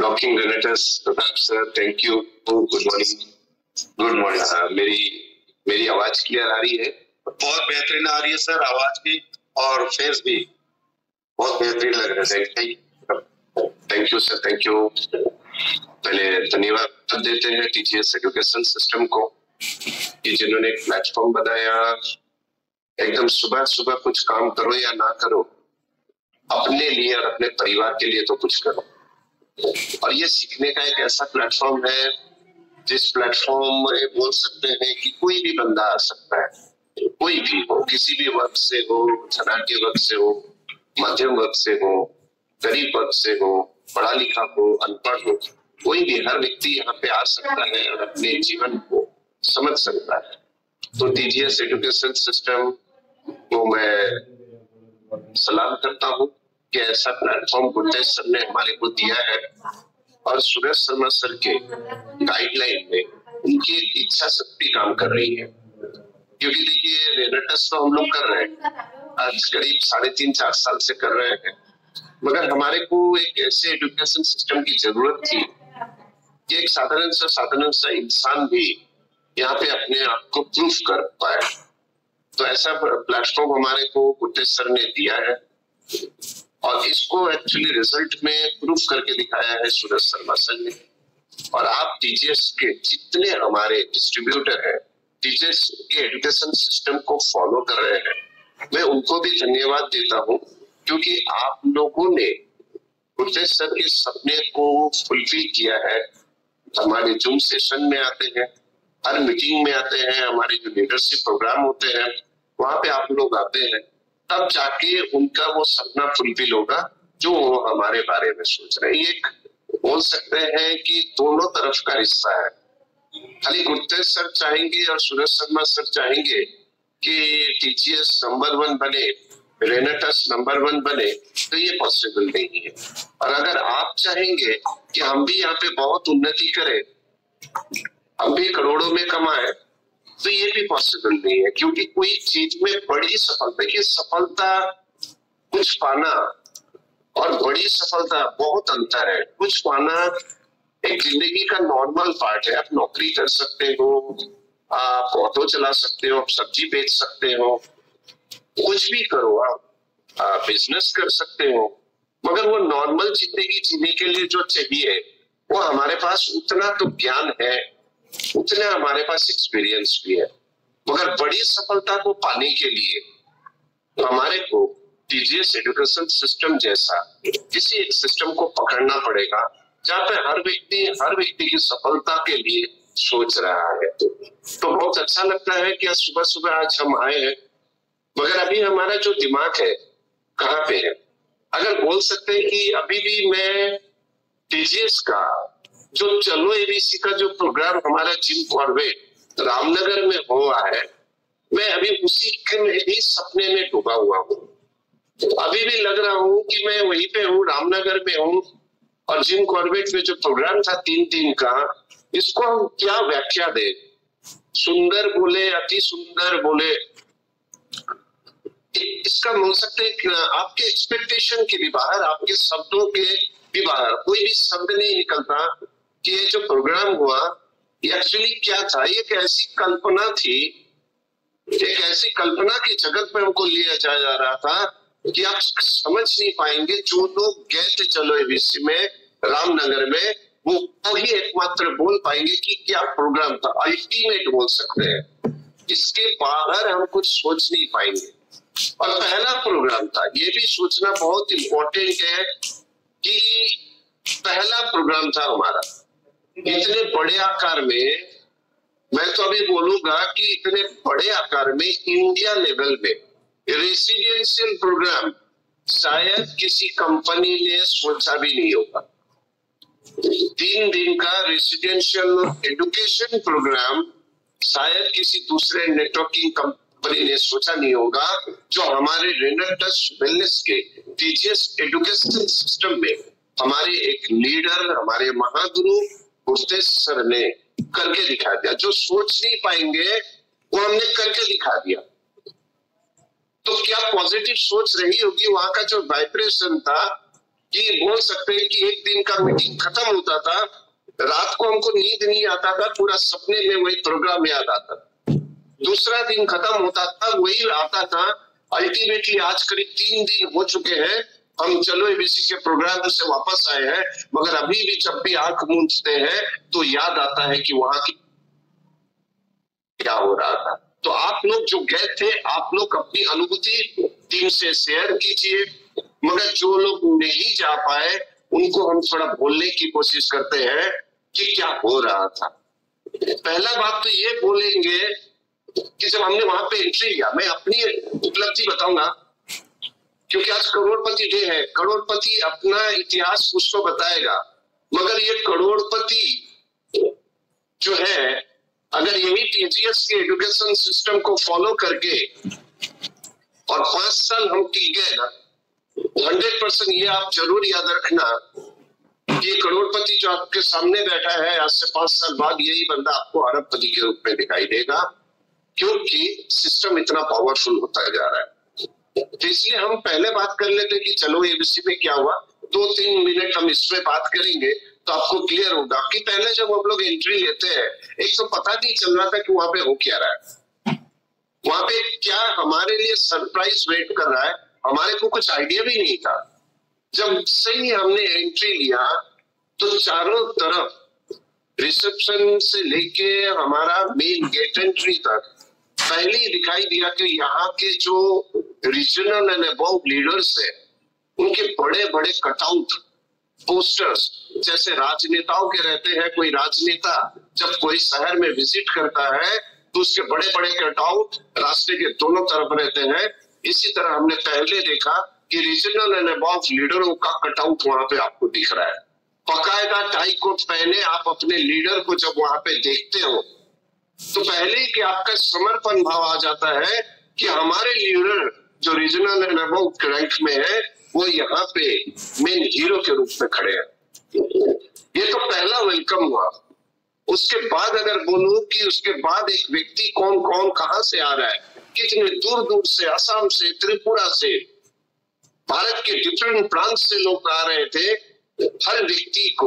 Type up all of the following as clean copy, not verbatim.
Rocking Renatus Pratap sir, thank you. Good morning. Good morning. मेरी आवाज clear आ रही है? बहुत बेहतरीन आ रही है सर आवाज भी, और फेस भी बहुत बेहतरीन लग रहा है। Thank you sir, thank you. पहले धन्यवाद देते हैं टीजीएस एजुकेशन सिस्टम को कि जिन्होंने एक प्लेटफॉर्म बनाया। एकदम सुबह सुबह कुछ काम करो या ना करो, अपने लिए और अपने परिवार के लिए तो कुछ करो। और ये सीखने का एक ऐसा प्लेटफॉर्म है जिस प्लेटफॉर्म में बोल सकते हैं कि कोई भी बंदा आ सकता है, कोई भी हो, किसी भी वर्ग से हो, धनाढ्य वर्ग से हो, मध्यम वर्ग से हो, गरीब वर्ग से हो, पढ़ा लिखा हो, अनपढ़ हो, कोई भी, हर व्यक्ति यहाँ पे आ सकता है और अपने जीवन को समझ सकता है। तो टीजीएस एजुकेशन सिस्टम को मैं सलाम करता हूँ कि ऐसा प्लेटफॉर्म गुरतेज सर ने हमारे को दिया है, और सुरेश शर्मा सर के गाइडलाइन में उनकी इच्छा शक्ति काम कर रही है। क्योंकि देखिए, रेनेटस तो हम लोग कर रहे हैं, आज करीब 3.5-4 साल से कर रहे हैं, मगर हमारे को एक ऐसे एजुकेशन सिस्टम की जरूरत थी कि एक साधारण सा इंसान भी यहाँ पे अपने आप को प्रूफ कर पाए। तो ऐसा प्लेटफॉर्म हमारे को गुरतेज सर ने दिया है, और इसको एक्चुअली रिजल्ट में प्रूफ करके दिखाया है सुरेश शर्मा सर ने। और आप टीजीएस के जितने हमारे डिस्ट्रीब्यूटर हैं, टीजीएस के एजुकेशन सिस्टम को फॉलो कर रहे हैं, मैं उनको भी धन्यवाद देता हूँ, क्योंकि आप लोगों ने गुरतेज सर के सपने को फुलफिल किया है। हमारे जूम सेशन में आते हैं, हर मीटिंग में आते हैं, हमारे जो लीडरशिप प्रोग्राम होते हैं वहां पे आप लोग आते हैं, तब जाके उनका वो सपना फुलफिल होगा जो वो हमारे बारे में सोच रहे हैं। एक बोल सकते हैं कि दोनों तरफ का रिश्ता है। खाली गुरतेज सर चाहेंगे और सुरेश शर्मा सर चाहेंगे कि टीजीएस नंबर 1 बने, रेनेटस नंबर 1 बने, तो ये पॉसिबल नहीं है। और अगर आप चाहेंगे कि हम भी यहाँ पे बहुत उन्नति करें, हम भी करोड़ों में कमाए, तो ये भी पॉसिबल नहीं है। क्योंकि कोई चीज में बड़ी सफलता, कि सफलता कुछ पाना और बड़ी सफलता बहुत अंतर है। कुछ पाना एक जिंदगी का नॉर्मल पार्ट है। आप नौकरी कर सकते हो, आप ऑटो चला सकते हो, आप सब्जी बेच सकते हो, कुछ भी करो, आप बिजनेस कर सकते हो, मगर वो नॉर्मल जिंदगी जीने के लिए जो चाहिए वो हमारे पास उतना तो ज्ञान है, उतना हमारे पास एक्सपीरियंस भी है। मगर बड़ी सफलता को पाने के लिए तो हमारे को टीजीएस एजुकेशन सिस्टम जैसा किसी एक सिस्टम को पकड़ना पड़ेगा, जहाँ पे हर व्यक्ति की सफलता के लिए सोच रहा है। तो बहुत अच्छा लगता है कि आज सुबह आज हम आए हैं, मगर अभी हमारा जो दिमाग है कहाँ पे है? अगर बोल सकते हैं कि अभी भी मैं टीजीएस का जो चलो एबीसी का जो प्रोग्राम हमारा जिम कॉर्बेट रामनगर में हुआ है, मैं अभी उसी के में ही सपने में डूबा हुआ हूँ। अभी भी लग रहा हूँ कि मैं वहीं पे हूँ, रामनगर में हूँ, और जिम कॉर्बेट में जो प्रोग्राम था 3 दिन का, इसको हम क्या व्याख्या दे? सुंदर बोले, अति सुंदर बोले, इसका बोल सकते हैं आपके एक्सपेक्टेशन के भी बाहर, आपके शब्दों के भी बाहर कोई भी शब्द नहीं निकलता कि ये जो प्रोग्राम हुआ ये एक्चुअली क्या था। ये एक ऐसी कल्पना थी, एक ऐसी कल्पना की जगत में हमको लिया जा रहा था कि आप समझ नहीं पाएंगे। जो लोग गए थे चलो एबीसी में रामनगर में, वो ही एकमात्र बोल पाएंगे कि क्या प्रोग्राम था। अल्टीमेट बोल सकते हैं, इसके बाहर हम कुछ सोच नहीं पाएंगे। और पहला प्रोग्राम था, ये भी सोचना बहुत इंपॉर्टेंट है कि पहला प्रोग्राम था हमारा इतने बड़े आकार में। मैं तो अभी बोलूंगा कि इतने बड़े आकार में इंडिया लेवल में रेसिडेंशियल प्रोग्राम शायद किसी कंपनी ने सोचा भी नहीं होगा। 3 दिन का रेसिडेंशियल एजुकेशन प्रोग्राम शायद किसी दूसरे नेटवर्किंग कंपनी ने सोचा नहीं होगा, जो हमारे रेनेटस वेलनेस के टीजीएस एजुकेशन सिस्टम में हमारे एक लीडर, हमारे महागुरु गुरतेज सर ने करके दिखा दिया। जो सोच नहीं पाएंगे वो हमने करके दिखा दिया। तो क्या पॉजिटिव सोच रही होगी, वहां का जो वाइब्रेशन था कि बोल सकते हैं कि एक दिन का मीटिंग खत्म होता था, रात को हमको नींद नहीं आता था, पूरा सपने में वही प्रोग्राम याद आता था। दूसरा दिन खत्म होता था, वही आता था। अल्टीमेटली आज करीब 3 दिन हो चुके हैं, हम चलो एबीसी के प्रोग्राम से वापस आए हैं, मगर अभी भी जब भी आंख मूंदते हैं तो याद आता है कि वहां की क्या हो रहा था। तो आप लोग जो गए थे, आप लोग अपनी अनुभूति टीम से शेयर कीजिए, मगर जो लोग नहीं जा पाए उनको हम थोड़ा बोलने की कोशिश करते हैं कि क्या हो रहा था। पहला बात तो ये बोलेंगे कि जब हमने वहां पे एंट्री लिया, मैं अपनी उपलब्धि बताऊंगा क्योंकि आज करोड़पति डे है। करोड़पति अपना इतिहास उसको बताएगा, मगर ये करोड़पति जो है, अगर यही टीजीएस के एजुकेशन सिस्टम को फॉलो करके और 5 साल हम टिक गए ना, 100% ये आप जरूर याद रखना, ये करोड़पति जो आपके सामने बैठा है आज से 5 साल बाद यही बंदा आपको अरबपति के रूप में दिखाई देगा, क्योंकि सिस्टम इतना पावरफुल होता जा रहा है। तो इसलिए हम पहले बात कर लेते कि चलो एबीसी में क्या हुआ, 2-3 मिनट हम इस पे बात करेंगे तो आपको क्लियर होगा कि पहले जब हम लोग एंट्री लेते हैं, एक तो पता नहीं चल रहा था कि वहां पे हो क्या रहा है, वहां पे क्या हमारे लिए सरप्राइज वेट कर रहा है, हमारे को कुछ आइडिया भी नहीं था। जब से ही हमने एंट्री लिया तो चारों तरफ रिसेप्शन से लेके हमारा मेन गेट एंट्री तक पहले ही दिखाई दिया कि यहाँ के जो रीजनल एंड अबव लीडर्स है, उनके बड़े बड़े कटआउट पोस्टर्स, जैसे राजनेताओं के रहते हैं। कोई राजनेता जब कोई शहर में विजिट करता है तो उसके बड़े बड़े कटआउट रास्ते के दोनों तरफ रहते हैं। इसी तरह हमने पहले देखा कि रीजनल एंड अबव लीडरों का कटआउट वहां पे आपको दिख रहा है। बकायदा टाई कोट पहने आप अपने लीडर को जब वहां पे देखते हो तो पहले ही कि आपका समर्पण भाव आ जाता है कि हमारे लीडर जो रीजनल एंड अबव रैंक में है वो यहाँ पे मेन हीरो के रूप में खड़े हैं। ये तो पहला वेलकम हुआ। उसके बाद अगर बोलूं कि उसके बाद एक व्यक्ति कौन कौन कहां से आ रहा है, कितने दूर दूर से, असम से, त्रिपुरा से, भारत के डिफरेंट प्रांत से लोग आ रहे थे। हर व्यक्ति को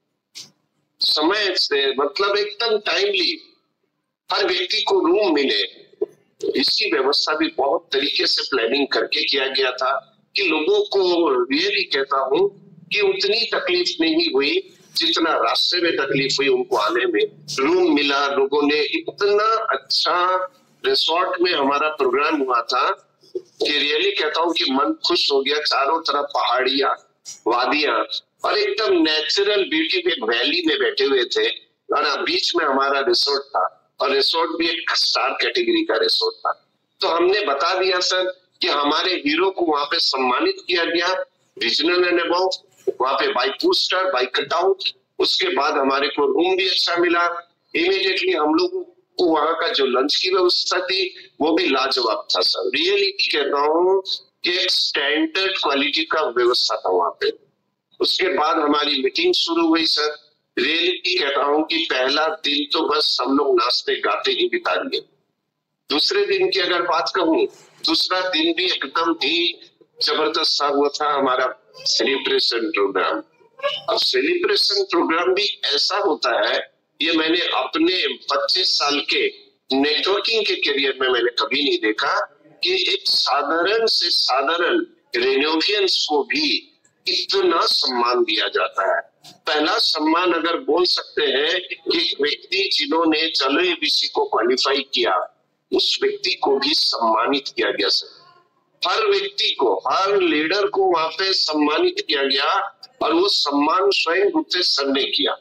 समय से मतलब एकदम टाइमली हर व्यक्ति को रूम मिले, इसकी व्यवस्था भी बहुत तरीके से प्लानिंग करके किया गया था कि लोगों को ये भी कहता हूं कि उतनी तकलीफ नहीं हुई जितना रास्ते में तकलीफ हुई उनको आने में। रूम मिला, लोगों ने इतना अच्छा रिसोर्ट में हमारा प्रोग्राम हुआ था कि रियली कहता हूं कि मन खुश हो गया। चारों तरफ पहाड़ियां, वादियां और एकदम नेचुरल ब्यूटी पे एक वैली में बैठे हुए थे और बीच में हमारा रिसोर्ट था और रिसोर्ट भी एक स्टार कैटेगरी का रिसोर्ट था। तो हमने बता दिया सर कि हमारे हीरो को वहां पे सम्मानित किया गया, रीजनल एंड अबव, वहां पे बाय पोस्टर, बाय कटआउट। उसके बाद हमारे को रूम भी अच्छा मिला। इमीडिएटली हम लोग को वहां का जो लंच की व्यवस्था थी वो भी लाजवाब था सर। रियली कहता हूँ कि एक स्टैंडर्ड क्वालिटी का व्यवस्था था वहां पे। उसके बाद हमारी मीटिंग शुरू हुई सर। रियली कहता हूँ कि पहला दिन तो बस हम लोग नाचते गाते ही बिता दिए। दूसरे दिन की अगर बात कहूँ, दूसरा दिन भी एकदम ही जबरदस्त सा हुआ था हमारा सेलिब्रेशन प्रोग्राम। अब सेलिब्रेशन प्रोग्राम भी ऐसा होता है, ये मैंने अपने 25 साल के नेटवर्किंग के करियर में मैंने कभी नहीं देखा कि एक साधारण से साधारण रेनोवियंस को भी इतना सम्मान दिया जाता है। पहला सम्मान अगर बोल सकते हैं कि एक व्यक्ति जिन्होंने चलो एबीसी को क्वालिफाई किया, उस व्यक्ति को भी सम्मानित किया गया सर। हर व्यक्ति को, हर लीडर को वहां पे सम्मानित किया गया और वो सम्मान स्वयं गुप्तेश सर ने किया।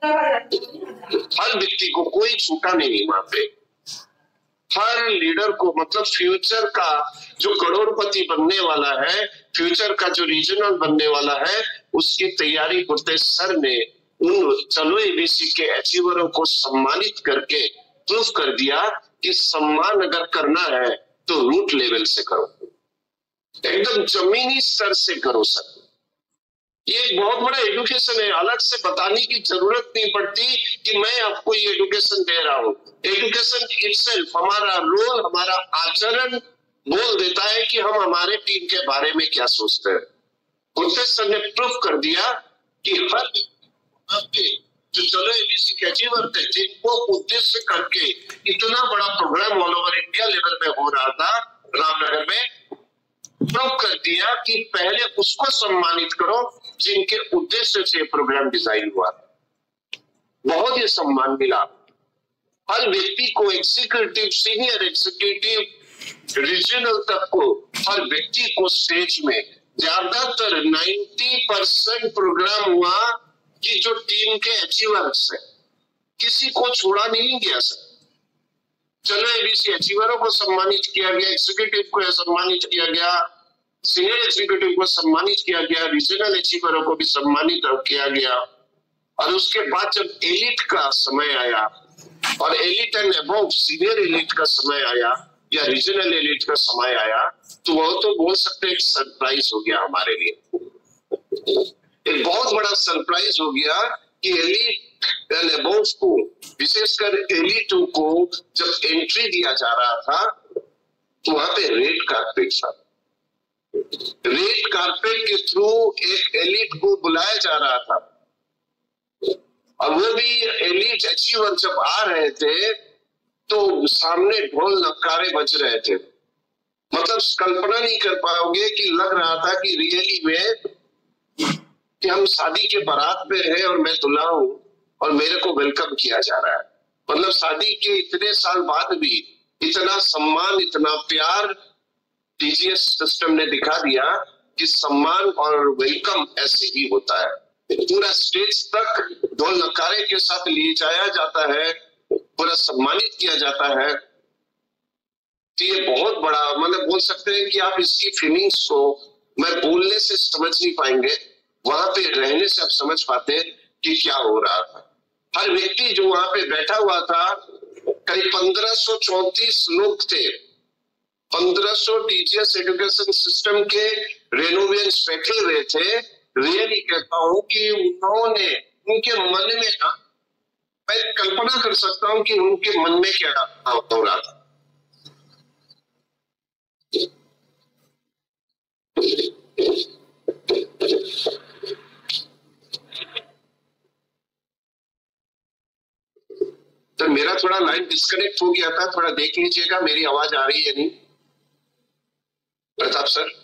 हर व्यक्ति को कोई छूटा नहीं वहां पे। हर लीडर को, मतलब फ्यूचर का जो करोड़पति बनने वाला है, फ्यूचर का जो रीजनल बनने वाला है, उसकी तैयारी गुप्तेश सर ने उन चलो एबीसी के अचीवरों को सम्मानित करके प्रूफ कर दिया कि सम्मान अगर करना है तो रूट लेवल से करो, एकदम जमीनी स्तर से करो सर। ये एक बहुत बड़ा एजुकेशन है, अलग से बताने की जरूरत नहीं पड़ती कि मैं आपको ये एजुकेशन दे रहा हूँ। एजुकेशन इटसेल्फ, हमारा रोल, हमारा आचरण बोल देता है कि हम हमारे टीम के बारे में क्या सोचते हैं। गुरतेज सर ने प्रूफ कर दिया कि हर जो चलो एबीसी के अचीवर थे, जिनको उद्देश्य करके इतना बड़ा programme all over India level में हो रहा था रामनगर में, प्रूव कर दिया कि पहले उसको सम्मानित करो जिनके उद्देश्य से प्रोग्राम डिजाइन हुआ। बहुत ही सम्मान मिला हर व्यक्ति को, एग्जीक्यूटिव, सीनियर एग्जीक्यूटिव, रीजनल तक को, हर व्यक्ति को स्टेज में। ज्यादातर 90% प्रोग्राम हुआ कि जो टीम के अचीवर्स है, किसी को छोड़ा नहीं गया सर। चलो एबीसी अचीवरों को सम्मानित किया गया, एग्जीक्यूटिव को सम्मानित किया गया, सीनियर एग्जीक्यूटिव को सम्मानित किया गया, रीजनल अचीवरों को भी सम्मानित किया गया। और उसके बाद जब एलिट का समय आया और elite and above senior elite का समय आया या रीजनल एलिट का समय आया, तो वो तो बोल सकते हैं एक सरप्राइज हो गया हमारे लिए। एक बहुत बड़ा सरप्राइज हो गया कि एलिट एंड अबव को, विशेषकर एलिट को जब एंट्री दिया जा रहा था तो वहां पे रेड कारपेट था। रेड कारपेट के थ्रू एक एलिट को बुलाया जा रहा था और वो भी एलिट अचीवर जब आ रहे थे तो सामने ढोल नक्कारे बज रहे थे। मतलब कल्पना नहीं कर पाओगे कि लग रहा था कि रियली में कि हम शादी के बारात में हैं और मैं दूल्हा हूं और मेरे को वेलकम किया जा रहा है। मतलब शादी के इतने साल बाद भी इतना सम्मान, इतना प्यार टीजीएस सिस्टम ने दिखा दिया कि सम्मान और वेलकम ऐसे ही होता है। पूरा स्टेज तक ढोल नकारे के साथ ले जाया जाता है, पूरा सम्मानित किया जाता है। तो ये बहुत बड़ा, मतलब बोल सकते हैं कि आप इसकी फीलिंग्स को मैं बोलने से समझ नहीं पाएंगे, वहां पे रहने से आप समझ पाते कि क्या हो रहा था। हर व्यक्ति जो वहां पे बैठा हुआ था, करीब 1534 लोग थे। 1500 टीजीएस एजुकेशन सिस्टम के रेनोवियंस बैठे हुए थे। रियली कहता हूं कि उन्होंने, उनके मन में ना, मैं कल्पना कर सकता हूं कि उनके मन में क्या हो रहा था। तो मेरा थोड़ा लाइन डिस्कनेक्ट हो गया था, थोड़ा देख लीजिएगा मेरी आवाज आ रही है नहीं Pratap sir?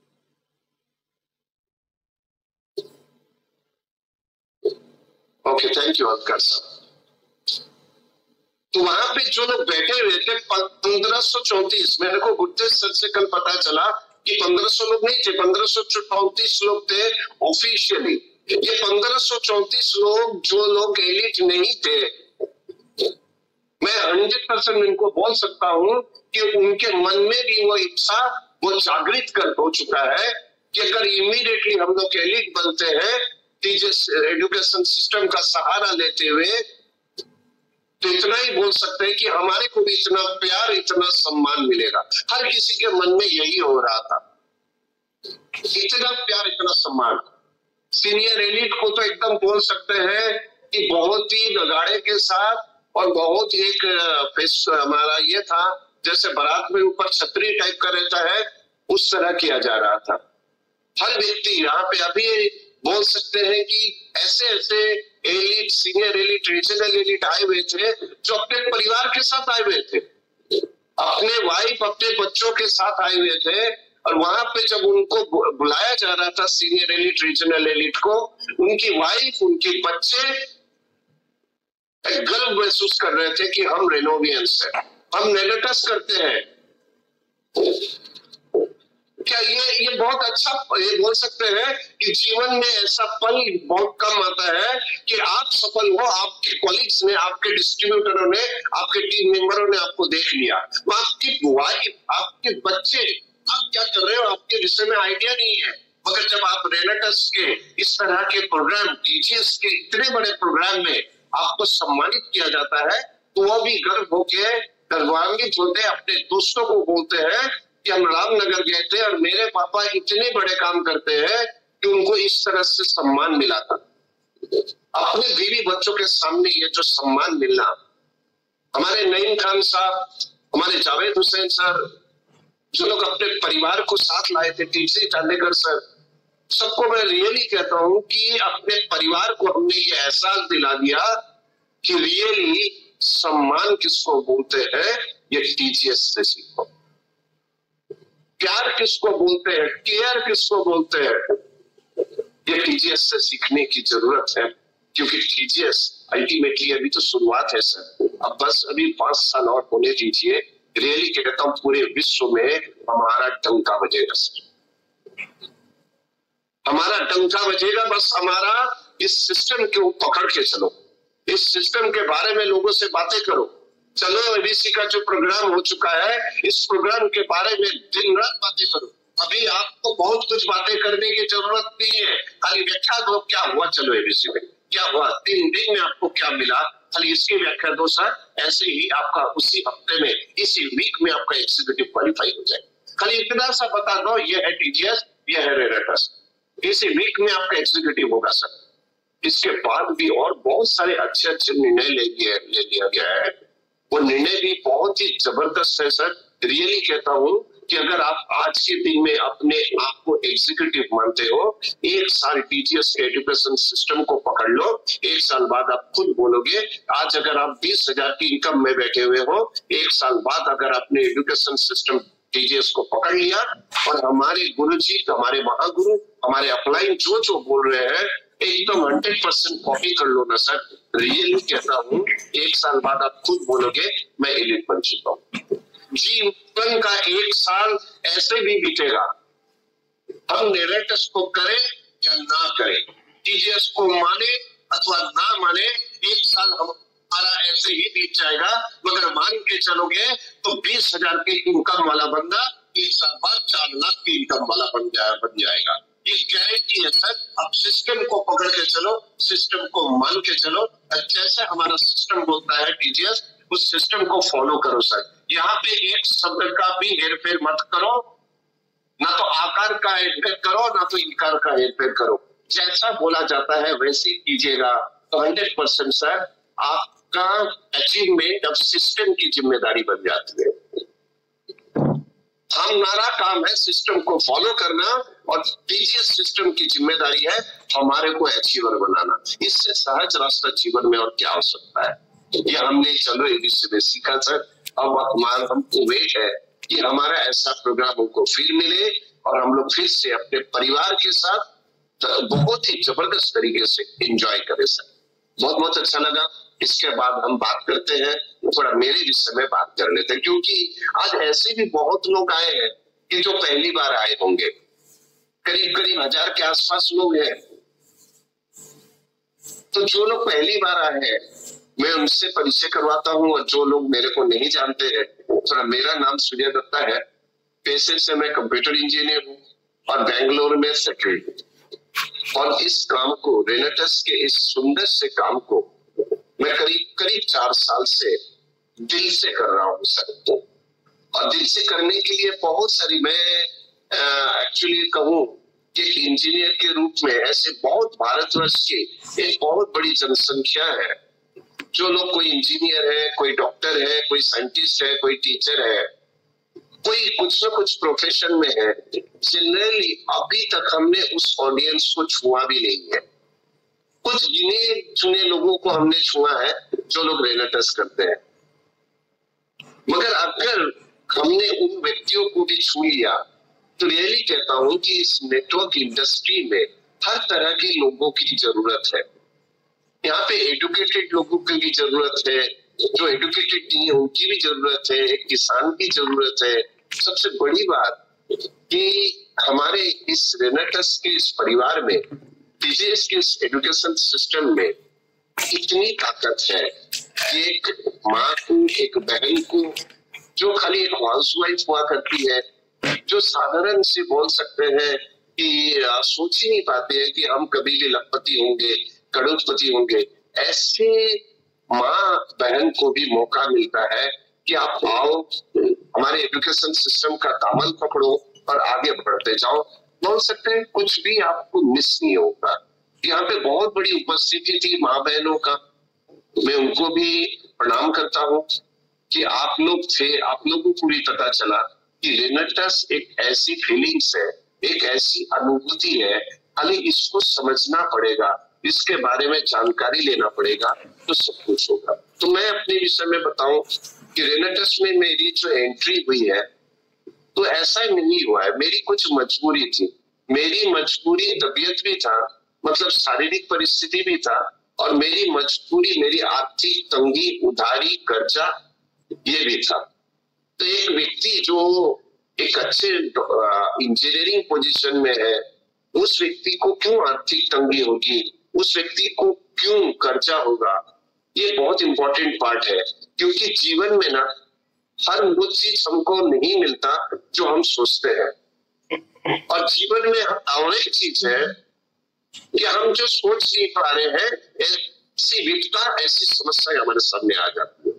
Okay, thank you Alkar sir. तो वहां पे जो लोग बैठे हुए थे 1534, मेरे को गुरतेज सर से कल पता चला कि 1500 लोग नहीं थे, 1534 लोग थे ऑफिशियली। ये 1534 लोग, जो लोग एलिट नहीं थे, मैं 100% इनको बोल सकता हूं कि उनके मन में भी वो इच्छा, वो जागृत कर हो चुका है कि अगर इमीडिएटली हम लोग एलिट बनते हैं टीचर्स एजुकेशन सिस्टम का सहारा लेते हुए, तो इतना ही बोल सकते हैं कि हमारे को भी इतना प्यार, इतना सम्मान मिलेगा। हर किसी के मन में यही हो रहा था, इतना प्यार, इतना सम्मान। सीनियर एलिट को तो एकदम बोल सकते हैं कि बहुत ही नगाड़े के साथ और बहुत ही एक हमारा ये था जैसे बारात में ऊपर छतरी टाइप का रहता है, उस तरह किया जा रहा था। हर व्यक्ति यहाँ पे अभी बोल सकते हैं कि ऐसे ऐसे elite, senior elite, regional elite आए हुए थे जो अपने परिवार के साथ आए हुए थे, अपने वाइफ, अपने बच्चों के साथ आए हुए थे। और वहां पे जब उनको बुलाया जा रहा था सीनियर एलिट, रीजनल एलिट को, उनकी वाइफ, उनके बच्चे गर्व महसूस कर रहे थे कि हम रेनोवियंस हैं, हम नेगेटस करते हैं। क्या ये बहुत अच्छा, ये बोल सकते हैं कि जीवन में ऐसा पल बहुत कम आता है कि आप सफल हो, आपके कॉलीग्स ने, आपके डिस्ट्रीब्यूटरों ने, आपके टीम मेंबरों ने आपको देख लिया, आपकी वाइफ, आपके बच्चे, आप क्या कर रहे हो आपके विषय में आइडिया नहीं है। मगर जब आप रेनेटस के इस तरह के प्रोग्राम, टीजीएस के इतने बड़े प्रोग्राम में आपको सम्मानित किया जाता है, तो वो भी गर्व होके गर्वान्वित होते, अपने दोस्तों को बोलते हैं कि हम रामनगर गए थे और मेरे पापा इतने बड़े काम करते हैं कि उनको इस तरह से सम्मान मिला था। अपने बीवी बच्चों के सामने ये जो सम्मान मिलना, हमारे नईम खान साहब, हमारे जावेद हुसैन सर, जो लोग अपने परिवार को साथ लाए थे, टीसी चांदेकर सर, सबको मैं रियली कहता हूं कि अपने परिवार को हमने ये एहसास दिला दिया कि रियली सम्मान किसको बोलते हैं, ये टीजीएस से सीखो। प्यार किसको बोलते हैं, केयर किसको बोलते हैं, ये टीजीएस से सीखने की जरूरत है। क्योंकि टीजीएस अल्टीमेटली अभी तो शुरुआत है सर, अब बस अभी 5 साल और होने दीजिए। रियली कहता हूं पूरे विश्व में हमारा डंका बजेगा सर, हमारा डंका बजेगा। बस हमारा इस सिस्टम को पकड़ के चलो, इस सिस्टम के बारे में लोगों से बातें करो। चलो एबीसी का जो प्रोग्राम हो चुका है, इस प्रोग्राम के बारे में दिन रात बातें करो। अभी आपको बहुत कुछ बातें करने की जरूरत नहीं है, खाली व्याख्या दो क्या हुआ, चलो एबीसी में क्या हुआ, 3 दिन में आपको क्या मिला, खाली इसकी व्याख्या दो सर। ऐसे ही आपका उसी हफ्ते में, इसी वीक में आपका एग्जीक्यूटिव क्वालिफाई हो जाए। खाली इतना सा बता दो, ये है टीजीएस, ये है रेनेटस, इसी वीक में आपका एग्जीक्यूटिव होगा सर। इसके बाद भी और बहुत सारे अच्छे अच्छे निर्णय ले लिया गया है। वो निर्णय भी बहुत ही जबरदस्त है सर। रियली कहता हूं कि अगर आप आज के दिन में अपने आप को एग्जीक्यूटिव मानते हो, 1 साल टीजीएस के एजुकेशन सिस्टम को पकड़ लो, 1 साल बाद आप खुद बोलोगे। आज अगर आप 20,000 की इनकम में बैठे हुए हो, 1 साल बाद अगर आपने एजुकेशन सिस्टम टीजीएस को पकड़ लिया और हमारे गुरुजी, हमारे महागुरु, हमारे अपलाइन जो बोल रहे हैं एकदम 100% कॉपी कर लो ना सर। रियली कहता हूँ 1 साल बाद आप खुद बोलोगे मैं एलिट बन चुका हूँ। जीवन का 1 साल ऐसे भी बीतेगा, हम रेनेटस को करें या ना करें, टीजीएस को माने अथवा ना माने, 1 साल हमारा ऐसे ही बीत जाएगा। मगर मान के चलोगे तो 20,000 की इनकम वाला बंदा 1 साल बाद 4 लाख की इनकम वाला बन जाएगा। ये गारंटी है सर। अब सिस्टम को पकड़ के चलो, सिस्टम को मान के चलो, जैसे हमारा सिस्टम बोलता है टीजीएस, उस सिस्टम को फॉलो करो सर। यहाँ पे एक शब्द का भी हेरफेर मत करो, ना तो आकार का हेरफेर करो, ना तो इकार का हेरफेर करो। जैसा बोला जाता है वैसे कीजिएगा तो 100% सर आपका अचीवमेंट अब सिस्टम की जिम्मेदारी बन जाती है। हमारा काम है सिस्टम को फॉलो करना और टीजीएस सिस्टम की जिम्मेदारी है हमारे को अचीवर बनाना। इससे सहज रास्ता जीवन में और क्या हो सकता है। ये हमने चलो एबीसी में सीखा सर। अब हमको वेट है कि हमारा ऐसा प्रोग्राम हमको फिर मिले और हम लोग फिर से अपने परिवार के साथ बहुत ही जबरदस्त तरीके से एंजॉय करें सर। बहुत बहुत अच्छा लगा। इसके बाद हम बात करते हैं, थोड़ा मेरे विषय में बात कर लेते हैं, क्योंकि आज ऐसे भी बहुत लोग आए हैं कि जो पहली बार आए होंगे, करीब 1000 के आसपास लोग हैं। तो जो लोग पहली बार आए हैं मैं उनसे परिचय करवाता हूं, और जो लोग मेरे को नहीं जानते हैं, थोड़ा मेरा नाम सूर्य दत्ता है, पेशे से मैं कंप्यूटर इंजीनियर हूं और बेंगलोर में सेटल्ड हूं। और इस काम को, रेनेटस के इस सुंदर से काम को मैं करीब 4 साल से दिल से कर रहा हूँ सर। और दिल से करने के लिए बहुत सारी, मैं एक्चुअली कहूँ कि इंजीनियर के रूप में ऐसे बहुत भारतवर्ष की एक बहुत बड़ी जनसंख्या है। जो लोग, कोई इंजीनियर है, कोई डॉक्टर है, कोई साइंटिस्ट है, कोई टीचर है, कोई कुछ ना कुछ प्रोफेशन में है। जनरली अभी तक हमने उस ऑडियंस को छुआ भी नहीं है। कुछ गिने चुने लोगों को हमने छुआ है जो लोग रेनेटस करते हैं। मगर अगर हमने उन व्यक्तियों को भी छू लिया तो रियली कहता हूं कि इस नेटवर्क इंडस्ट्री में हर तरह के लोगों की जरूरत है। यहाँ पे एडुकेटेड लोगों की भी जरूरत है, जो एडुकेटेड नहीं है उनकी भी जरूरत है, एक किसान की जरूरत है। सबसे बड़ी बात कि हमारे इस रेनेटस के इस परिवार में, टीजीएस के इस एजुकेशन सिस्टम में इतनी ताकत है कि एक माँ को, एक बहन को, जो खाली एक हाउसवाइफ हुआ करती है, जो साधारण से बोल सकते हैं कि सोच ही नहीं पाते हैं कि हम कभी भी लखपति होंगे, करोड़पति होंगे, ऐसे माँ बहन को भी मौका मिलता है कि आप आओ, हमारे एजुकेशन सिस्टम का दामन पकड़ो और आगे बढ़ते जाओ। बोल सकते हैं कुछ भी आपको मिस नहीं होगा। यहाँ पे बहुत बड़ी उपस्थिति थी माँ बहनों का, मैं उनको भी प्रणाम करता हूँ कि आप लोग थे, आप लोगों को भी पता चला कि रेनेटस एक ऐसी फीलिंग्स है, एक ऐसी अनुभूति है खाली इसको समझना पड़ेगा, इसके बारे में जानकारी लेना पड़ेगा, तो सब कुछ होगा। तो मैं अपने विषय में बताऊं कि रेनेटस में मेरी जो एंट्री हुई है, तो ऐसा नहीं हुआ है, मेरी कुछ मजबूरी थी। मेरी मजबूरी तबीयत भी था, मतलब शारीरिक परिस्थिति भी था, और मेरी मजबूरी मेरी आर्थिक तंगी, उधारी, कर्जा ये भी था। तो एक व्यक्ति जो एक अच्छे इंजीनियरिंग पोजीशन में है, उस व्यक्ति को क्यों आर्थिक तंगी होगी, उस व्यक्ति को क्यों कर्जा होगा, ये बहुत इंपॉर्टेंट पार्ट है। क्योंकि जीवन में ना हर वो चीज हमको नहीं मिलता जो हम सोचते हैं, और जीवन में और एक चीज है कि हम जो सोच नहीं पा रहे हैं, ऐसी विपदा, ऐसी समस्या हमारे सामने आ जाती है।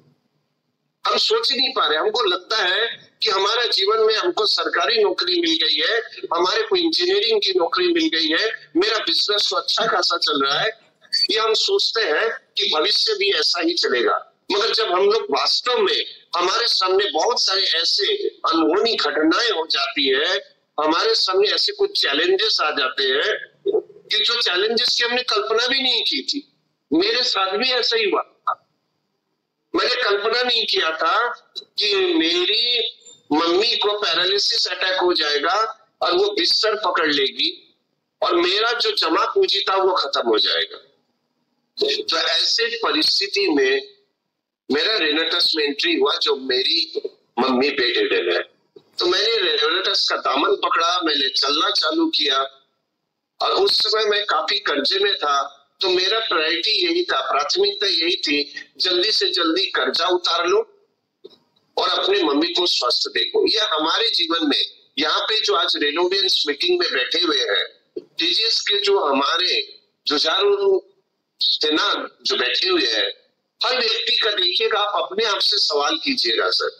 हम सोच ही नहीं पा रहे, हमको लगता है कि हमारा जीवन में हमको सरकारी नौकरी मिल गई है, हमारे को इंजीनियरिंग की नौकरी मिल गई है, मेरा बिजनेस तो अच्छा खासा चल रहा है, ये हम सोचते हैं कि भविष्य भी ऐसा ही चलेगा। मगर जब हम लोग वास्तव में, हमारे सामने बहुत सारे ऐसे अनहोनी घटनाएं हो जाती है, हमारे सामने ऐसे कुछ चैलेंजेस आ जाते हैं कि जो चैलेंजेस की हमने कल्पना भी नहीं की थी। मेरे साथ भी ऐसा ही हुआ। मैंने कल्पना नहीं किया था कि मेरी मम्मी को पैरालिसिस अटैक हो जाएगा और वो बिस्तर पकड़ लेगी और मेरा जो जमा पूंजी था वो खत्म हो जाएगा। तो ऐसे परिस्थिति में मेरा रेनेटस में एंट्री हुआ, जो मेरी मम्मी बेडेड है। तो मैंने रेनेटस का दामन पकड़ा, मैंने चलना चालू किया, और उस समय मैं काफी कर्जे में था। तो मेरा प्रायोरिटी यही था, प्राथमिकता यही थी, जल्दी से जल्दी कर्जा उतार लो और अपनी मम्मी को स्वस्थ देखो। यह हमारे जीवन में, यहाँ पे जो आज रेनोवेंस मीटिंग में बैठे हुए हैं, टीजीएस के जो हमारे जुझारू सेना जो बैठे हुए हैं, हर व्यक्ति का देखिएगा, आप अपने आप से सवाल कीजिएगा सर,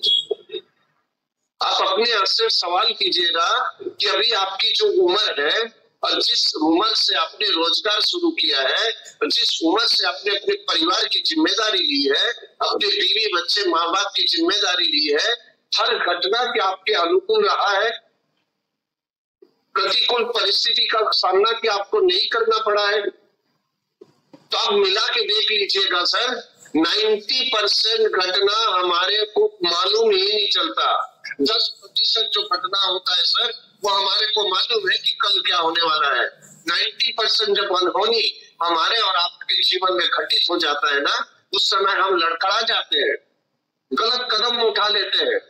आप अपने आप से सवाल कीजिएगा कि अभी आपकी जो उम्र है और जिस उम्र से आपने रोजगार शुरू किया है, जिस उम्र से आपने अपने परिवार की जिम्मेदारी ली है, अपने बीवी बच्चे माँ बाप की जिम्मेदारी ली है, हर घटना के आपके अनुकूल रहा है, प्रतिकूल परिस्थिति का सामना क्या आपको नहीं करना पड़ा है? तो आप मिला के देख लीजिएगा सर, 90% घटना हमारे को मालूम ही नहीं चलता। 10% जो घटना होता है सर, वो हमारे को मालूम है कि कल क्या होने वाला है। 90% जब अनहोनी हमारे और आपके जीवन में घटित हो जाता है ना, उस समय हम लड़खड़ा जाते हैं, गलत कदम उठा लेते हैं।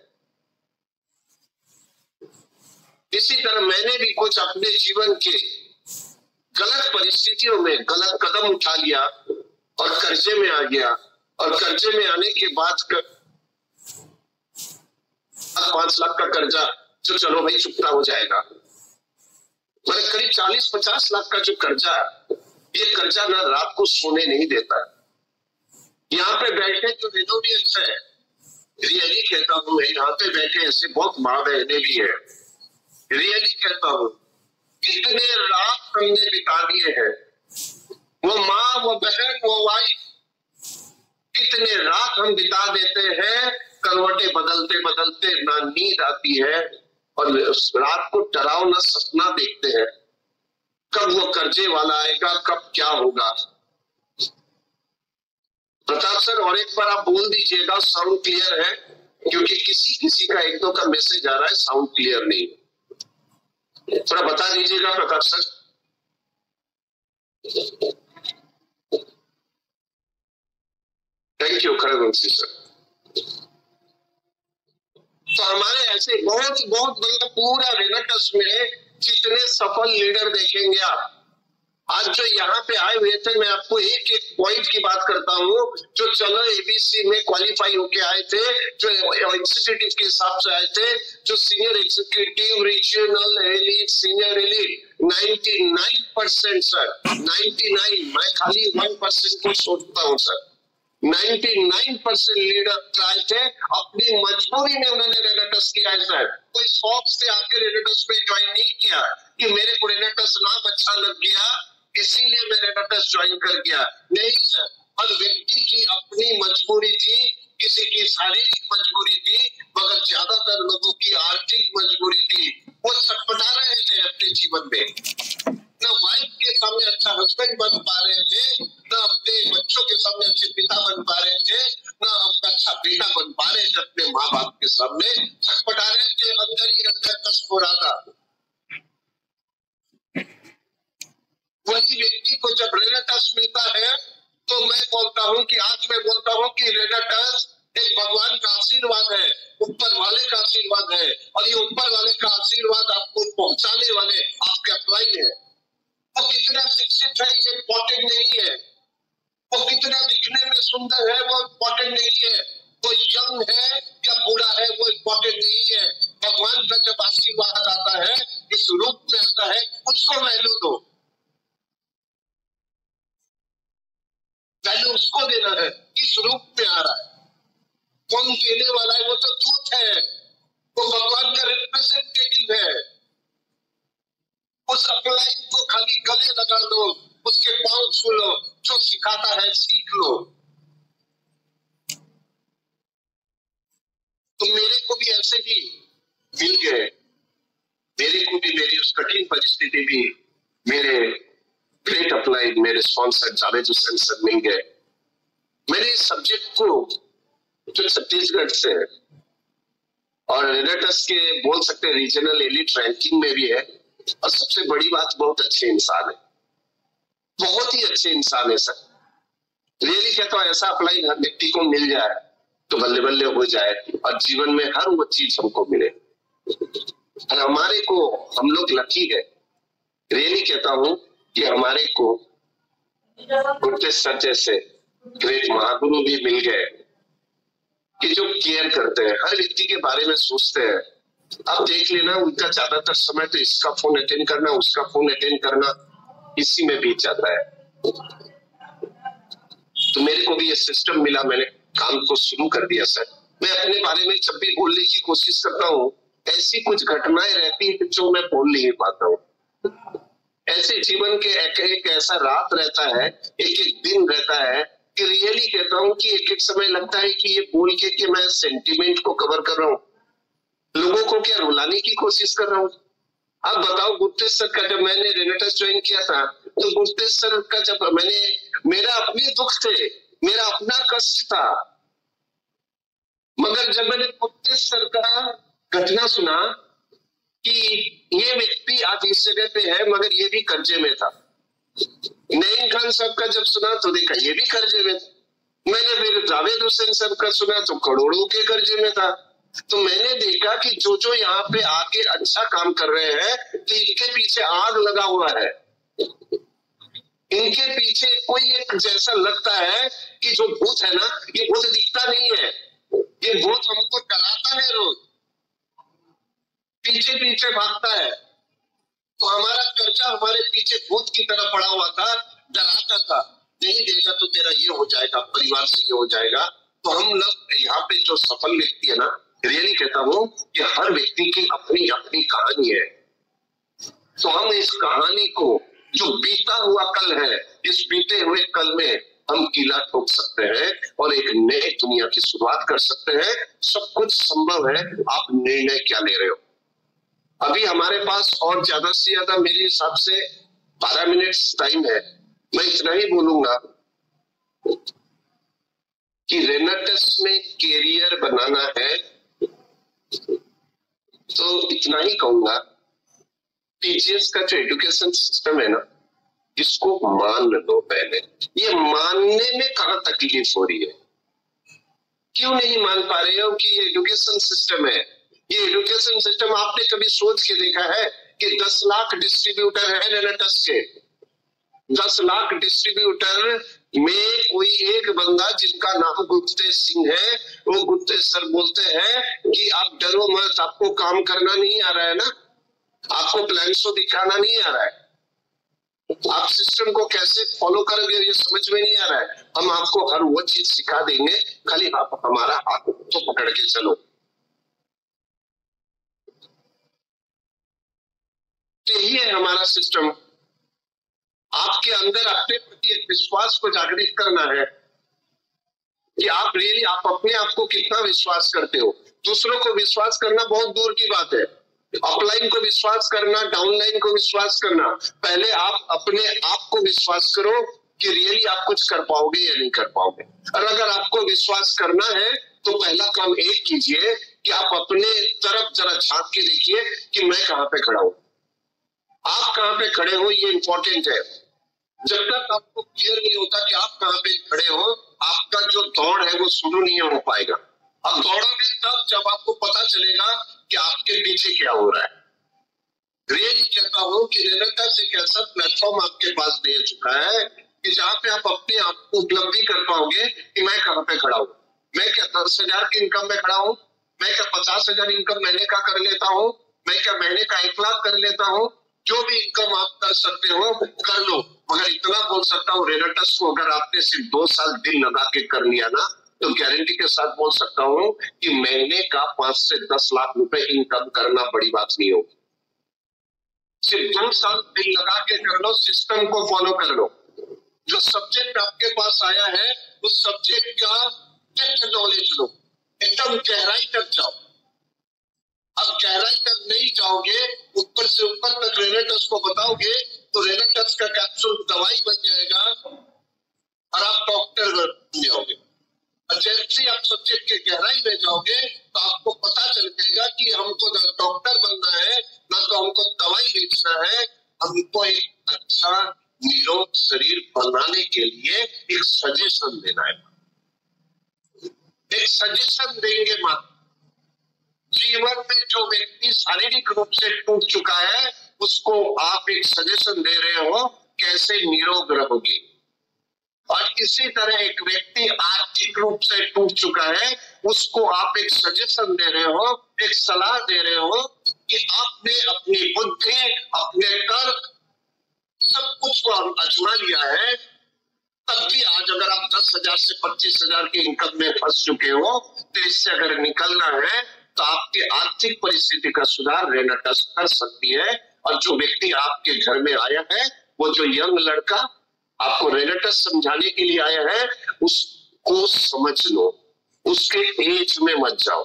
इसी तरह मैंने भी कुछ अपने जीवन के गलत परिस्थितियों में गलत कदम उठा लिया और कर्जे में आ गया, और कर्जे में आने के बाद 5 लाख का कर्जा, जो चलो भाई चुकता हो जाएगा, मतलब करीब 40-50 लाख का जो कर्जा, ये कर्जा ना रात को सोने नहीं देता। यहाँ पे बैठे जो रेनोवियंस है, रियली कहता हूँ, यहाँ पे बैठे ऐसे बहुत माँ बहने भी है, रियली कहता हूँ, कितने रात हमने बिता दिए हैं, वो माँ, वो बहन, वो वाइफ, कितने रात हम बिता देते हैं, करवटें बदलते बदलते, ना नींद आती है, और रात को डरावना सपना देखते हैं, कब वो कर्जे वाला आएगा, कब क्या होगा। प्रताप सर, और एक बार आप बोल दीजिएगा, साउंड क्लियर है? क्योंकि किसी का एक दो का मैसेज आ रहा है, साउंड क्लियर नहीं। थोड़ा बता दीजिएगा Pratap sir. Thank you Khadagvanshi sir. तो हमारे ऐसे बहुत मतलब पूरा रेनेटस में जितने सफल लीडर देखेंगे आप, आज जो यहाँ पे आए हुए थे, मैं आपको एक एक पॉइंट की बात करता हूँ, जो चलो एबीसी में क्वालिफाई होके आए थे, जो एग्जीक्यूटिव के हिसाब से आए थे, जो senior executive, regional elite, senior elite, 99% sir, 99, मैं खाली 1% को छोड़ता हूँ सर, 99% लीडर आए थे, अपनी मजबूरी में उन्होंने रेनेटस किया है सर। कोई शौक से आके रेनेटस में ज्वाइन नहीं किया कि मेरे को रेनेटस नाम अच्छा लग गया इसीलिए मैं रेनेटस ज्वाइन कर गया, नहीं सर। हर व्यक्ति की अपनी मजबूरी थी, किसी की शारीरिक मजबूरी थी, मगर ज्यादातर लोगों की आर्थिक मजबूरी थी। वो छटपटा रहे थे अपने जीवन में, ना वाइफ के सामने अच्छा हस्बैंड बन पा रहे थे, ना अपने बच्चों के सामने अच्छे पिता बन पा रहे थे, ना अच्छा बेटा बन पा रहे थे, अपने माँ बाप के सामने छटपटा रहे थे, अंदर ही अंदर कष्ट हो रहा था। वही व्यक्ति को जब रेनेटस मिलता है तो मैं बोलता हूँ कि आज मैं बोलता हूँ कि रेनेटस एक भगवान का आशीर्वाद है, ऊपर वाले का आशीर्वाद है, और ये ऊपर वाले का आशीर्वाद आपको पहुंचाने वाले आपके अपलाइन है। वो कितना शिक्षित है ये इम्पोर्टेंट नहीं है, वो कितना दिखने में सुंदर है वो इम्पोर्टेंट नहीं है, वो यंग है या बूढ़ा है वो इम्पोर्टेंट नहीं है। भगवान का जब आशीर्वाद आता है इस रूप में आता है, उसको वैल्यू दो, वैल्यू उसको देना है। किस रूप में आ रहा है, कौन कहने वाला है, वो तो दूत है, वो भगवान का रिप्रेजेंटेटिव है। उस अपलाइन को खाली गले लगा लो, उसके पांव छू लो, जो सिखाता है सीख लो। तो मेरे को भी ऐसे ही मिल गए, मेरे को भी मेरी उस कठिन परिस्थिति भी मेरे ग्रेट अपलाइन मेरे स्पॉन्सर जावेद हुसैन सर मिल गए। मैंने इस सब्जेक्ट को जो छत्तीसगढ़ से और रेनेटस के बोल सकते हैं रीजनल एलिट रैंकिंग में भी है, और सबसे बड़ी बात बहुत अच्छे इंसान है, बहुत ही अच्छे इंसान है सर। रियली कहता हूं ऐसा अपलाइन हर व्यक्ति को मिल जाए तो बल्ले बल्ले हो जाए और जीवन में हर वो चीज हमको मिले। और हमारे को हम लोग लकी है, रियली कहता हूं कि हमारे को गुप्तेश सर जैसे ग्रेट महागुरु भी मिल गए कि जो केयर करते हैं, हर व्यक्ति के बारे में सोचते हैं। आप देख लेना उनका ज्यादातर समय तो इसका फोन अटेंड करना, उसका फोन अटेंड करना, इसी में बीत जाता है। तो मेरे को भी ये सिस्टम मिला, मैंने काम को शुरू कर दिया सर। मैं अपने बारे में जब भी बोलने की कोशिश करता हूँ ऐसी कुछ घटनाएं रहती है जो मैं बोल नहीं पाता हूँ। ऐसे जीवन के एक ऐसा रात रहता है, एक एक दिन रहता है कि रियली कहता हूँ कि एक एक समय लगता है कि ये बोल के कि मैं सेंटिमेंट को कवर कर रहा हूँ, लोगों को क्या रुलाने की कोशिश कर रहा हूँ। अब बताओ गुप्तेश सर का जब मैंने रेनेटस ज्वाइन किया था तो गुप्तेश सर का जब मेरा अपने दुख थे, मेरा अपना कष्ट था, मगर जब मैंने गुप्तेश सर का घटना सुना कि ये व्यक्ति आज इस जगह पे है मगर ये भी कर्जे में था, नईम खान साहब का जब सुना तो देखा ये भी कर्जे में था, मैंने फिर जावेद हुसैन साहब का सुना तो करोड़ों के कर्जे में था। तो मैंने देखा कि जो जो यहाँ पे आके अच्छा काम कर रहे हैं तो इनके पीछे आग लगा हुआ है, इनके पीछे कोई एक जैसा लगता है कि जो भूत है ना, ये भूत दिखता नहीं है, ये भूत हमको डराता है, रोज पीछे पीछे भागता है। तो हमारा कर्जा हमारे पीछे भूत की तरह पड़ा हुआ था, डराता था, नहीं देगा तो तेरा ये हो जाएगा, परिवार से ये हो जाएगा। तो हम लोग यहाँ पे जो सफल व्यक्ति है ना, रियली कहता हूँ कि हर व्यक्ति की अपनी अपनी कहानी है। तो हम इस कहानी को, जो बीता हुआ कल है, इस बीते हुए कल में हम कीला ठोक सकते हैं और एक नई दुनिया की शुरुआत कर सकते हैं। सब कुछ संभव है, आप निर्णय क्या ले रहे हो। अभी हमारे पास और ज्यादा से ज्यादा मेरे हिसाब से 12 मिनट टाइम है। मैं इतना ही बोलूंगा कि रेनेटस में कैरियर बनाना है तो इतना ही कहूंगा, टीजीएस का जो एजुकेशन सिस्टम है ना, इसको मान लो पहले। ये मानने में कहां तकलीफ हो रही है, क्यों नहीं मान पा रहे हो कि ये एजुकेशन सिस्टम है। ये एजुकेशन सिस्टम आपने कभी सोच के देखा है कि 10 लाख डिस्ट्रीब्यूटर है रेनेटस के, 10 लाख डिस्ट्रीब्यूटर में कोई एक बंदा जिनका नाम गुप्तेश सिंह है, वो गुप्तेश सर बोलते हैं कि आप डरो मत, आपको काम करना नहीं आ रहा है ना, आपको प्लान शो दिखाना नहीं आ रहा है, आप सिस्टम को कैसे फॉलो करोगे ये समझ में नहीं आ रहा है, हम आपको हर वो चीज सिखा देंगे, खाली आप हमारा हाथ तो पकड़ के चलो। यही है हमारा सिस्टम। आपके अंदर अपने प्रति एक विश्वास को जागृत करना है कि आप रियली आप अपने आप को कितना विश्वास करते हो। दूसरों को विश्वास करना बहुत दूर की बात है, अपलाइन को विश्वास करना, डाउनलाइन को विश्वास करना। पहले आप अपने आप को विश्वास करो कि रियली आप कुछ कर पाओगे या नहीं कर पाओगे। और अगर आपको विश्वास करना है तो पहला काम एक कीजिए कि आप अपने तरफ जरा झांक के देखिए कि मैं कहां पे खड़ा हूं, आप कहां पे खड़े हो, ये इंपॉर्टेंट है। जब तक आपको क्लियर नहीं होता कि आप कहां पे खड़े हो, आपका जो दौड़ है वो शुरू नहीं हो पाएगा। अब दौड़ोगे तब जब आपको पता चलेगा कि आपके पीछे क्या हो रहा है। रियली कहता हूं कि रेनेटस एक ऐसा प्लेटफॉर्म आपके पास दे चुका है कि जहां पे आप अपने आप को उपलब्धि कर पाओगे कि मैं कहां पे खड़ा हूं। मैं क्या 10,000 की इनकम में खड़ा हूं, मैं क्या 50,000 इनकम महीने का कर लेता हूं, मैं क्या महीने का 1 लाख कर लेता हूं। जो भी इनकम आप कर सकते हो कर लो, मगर इतना बोल सकता हूँ रेनेटस को अगर आपने सिर्फ 2 साल दिल लगा के कर लिया ना, तो गारंटी के साथ बोल सकता हूँ कि महीने का 5 से 10 लाख रुपए इनकम करना बड़ी बात नहीं होगी। सिर्फ 2 साल दिल लगा के कर लो, सिस्टम को फॉलो कर लो। जो सब्जेक्ट आपके पास आया है उस सब्जेक्ट का डेप्थ नॉलेज लो, एकदम गहराई तक जाओ। अब गहराई तक नहीं जाओगे, ऊपर से ऊपर तक रेनेटस को बताओगे तो रेनेटस का कैप्सूल दवाई बन जाएगा और आप डॉक्टर बन जाओगे। और जैसे आप सब्जेक्ट के गहराई में जाओगे तो आपको पता चल जाएगा कि हमको ना डॉक्टर बनना है, ना तो हमको दवाई बेचना है, हमको एक अच्छा निरोग शरीर बनाने के लिए एक सजेशन देना है। एक सजेशन देंगे मात्र। जीवन में जो व्यक्ति शारीरिक रूप से टूट चुका है उसको आप एक सजेशन दे रहे हो कैसे निरोग रहोगे। और इसी तरह एक व्यक्ति आर्थिक रूप से टूट चुका है उसको आप एक सजेशन दे रहे हो, एक सलाह दे रहे हो कि आपने अपनी बुद्धि, अपने तर्क सब कुछ को आजमा लिया है, तब भी आज अगर आप 10,000 से 25,000 की इनकम में फंस चुके हो तो इससे अगर निकलना है तो आपकी आर्थिक परिस्थिति का सुधार रेनेटस कर सकती है। और जो व्यक्ति आपके घर में आया है, वो जो यंग लड़का आपको रेनेटस समझाने के लिए आया है, उसको समझ लो, उसके एज में मत जाओ।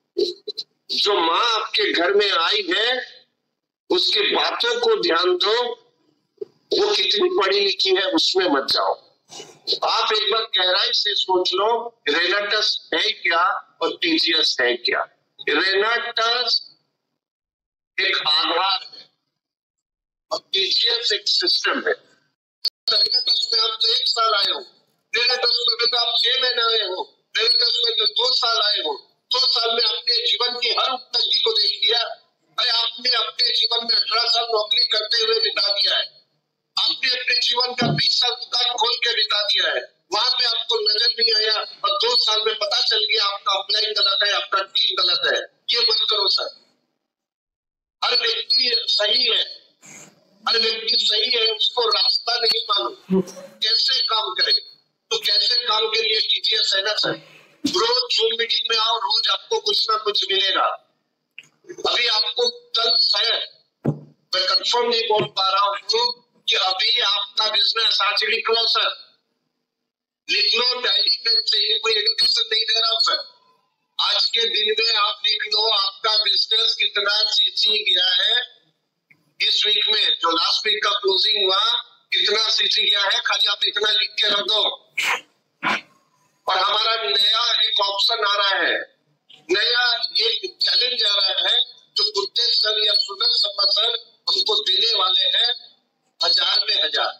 जो माँ आपके घर में आई है उसकी बातों को ध्यान दो, वो कितनी पढ़ी लिखी है उसमें मत जाओ। आप एक बार गहराई से सोच लो रेनेटस है क्या और टीजीएस है क्या। रेनेटस एक आधार है और टीजीएस एक सिस्टम है। रेनेटस में आप तो 1 साल आए हो, रेनेटस में तो आप 6 महीने आए हो, रेनेटस में तो 2 साल आए हो। 2 साल में अपने जीवन की हर उपलब्धि को देख लिया। अरे आपने अपने जीवन में 18 साल नौकरी करते हुए बिता दिया है, आपने अपने जीवन का 20 साल दुकान खोल के बिता दिया है, वहां पे आपको नजर नहीं आया और 2 साल में पता चल गया आपका अपलाइन गलत है, आपका टीम गलत है। ये मत करो सर। हर व्यक्ति सही है, हर व्यक्ति सही है, उसको रास्ता नहीं मालूम कैसे काम करे। तो कैसे काम के लिए टीजीएस है ना सर। रोज जूम मीटिंग में आओ, रोज आपको कुछ ना कुछ मिलेगा। अभी आपको कल शायद मैं कंफर्म नहीं बोल पा रहा हूँ कि अभी आपका बिजनेस आज लिख लो सर, लिख लो डायरी पेन से, ये कोई एजुकेशन नहीं दे रहा हूं सर। आज के दिन में आप लिख लो आपका बिजनेस कितना सीसी गया है इस वीक में, जो लास्ट वीक का क्लोजिंग हुआ कितना सीसी गया है, खाली आप इतना लिख के रख दो। और हमारा नया एक ऑप्शन आ रहा है, नया एक चैलेंज आ रहा है जो गुरतेज सर या सुंदर शर्मा सर हमको देने वाले हैं। 1000 में 1000,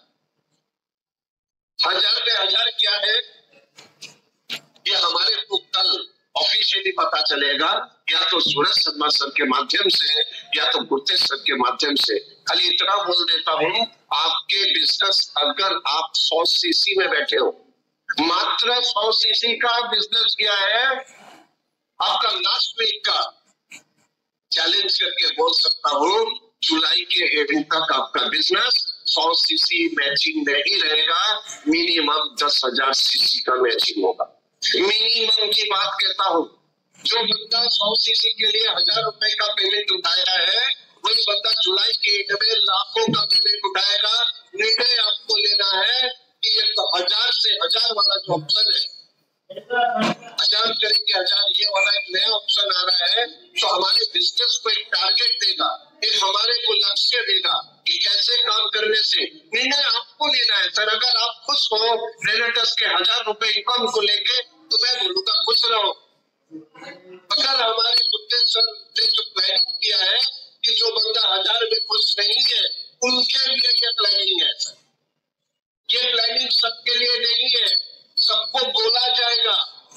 1000 में 1000 क्या है ये हमारे को कल ऑफिशियली पता चलेगा, या तो सूरज शर्मा सर के माध्यम से या तो गुरतेज सर के माध्यम से। खाली इतना बोल देता हूं, आपके बिजनेस अगर आप 100 सीसी में बैठे हो, मात्र 100 सीसी का बिजनेस किया है, आपका लास्ट वीक का चैलेंज करके बोल सकता हूं जुलाई के एंड तक आपका बिजनेस 100 सीसी मैचिंग नहीं रहेगा, मिनिमम 10,000 सीसी का मैचिंग होगा। मिनिमम की बात कहता हूं, जो बंदा 100 सीसी के लिए 1000 रुपए का पेमेंट उठाया है, वही बंदा जुलाई के एंड में लाखों का पेमेंट उठाएगा। निर्णय आपको लेना है कि ये 1000 से 1000 वाला जो ऑप्शन है 1000 करेंगे 1000, ये वाला एक नया ऑप्शन आ रहा है। तो हमारे बिजनेस को एक टारगेट देगा, एक हमारे को लक्ष्य देगा कि कैसे काम करने से। निर्णय आपको लेना है सर। अगर आप खुश हो रेनेटस के 1000 रुपए इनकम को लेके तो मैं बोलूंगा खुश रहो। अगर हमारे बुद्धे सर ने जो प्लानिंग किया है कि जो बंदा 1000 में खुश नहीं है उनके लिए ये प्लानिंग है सर। ये प्लानिंग सबके लिए नहीं है, सबको बोला जाएगा।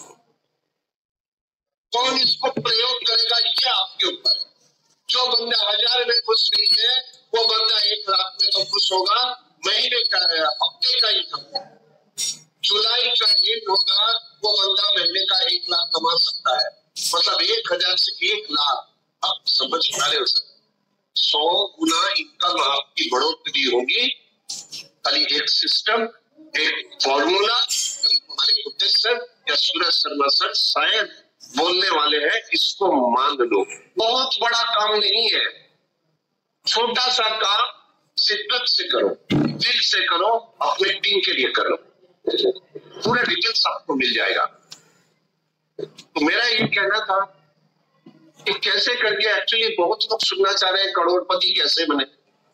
कौन इसको प्रयोग करेगा ये आपके ऊपर है। जो बंदा 1000 में खुश नहीं है वो बंदा 1 लाख में तो खुश होगा। महीने का हफ्ते का इनकम जुलाई का एंड होगा, वो बंदा महीने का 1 लाख कमा सकता है। मतलब 1000 से 1 लाख। आप समझ पा रहे हो सर? 100 गुना इनकम आपकी बढ़ोतरी होगी। खाली एक सिस्टम, एक फॉर्मूला। हमारे बुद्धे सर या सूरज शर्मा सर शायद बोलने वाले हैं, इसको मान लो। बहुत बड़ा काम नहीं है, छोटा सा काम शिद्दत से करो, दिल से करो, अपने टीम के लिए करो। पूरा डिटेल्स आपको मिल जाएगा। तो मेरा ये कहना था कि कैसे करके, एक्चुअली बहुत लोग सुनना चाह रहे हैं करोड़पति कैसे बने,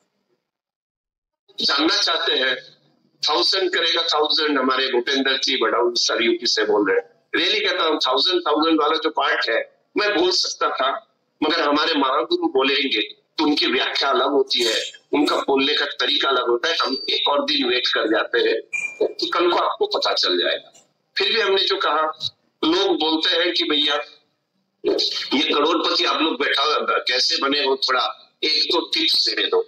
जानना चाहते हैं। 1000 करेगा 1000। हमारे भूपेंद्र जी बड़ाउल सर यूपी से बोल रहे हैं। रियली कहता हूँ 1000 वाला जो पार्ट है मैं बोल सकता था, मगर हमारे महागुरु बोलेंगे तो उनकी व्याख्या अलग होती है, उनका बोलने का तरीका अलग होता है। हम एक और दिन वेट कर जाते हैं तो कल को आपको पता चल जाएगा। फिर भी हमने जो कहा, लोग बोलते हैं कि भैया ये करोड़पति आप लोग बैठा हुआ कैसे बने हो, थोड़ा एक दो टिप्स दे दो।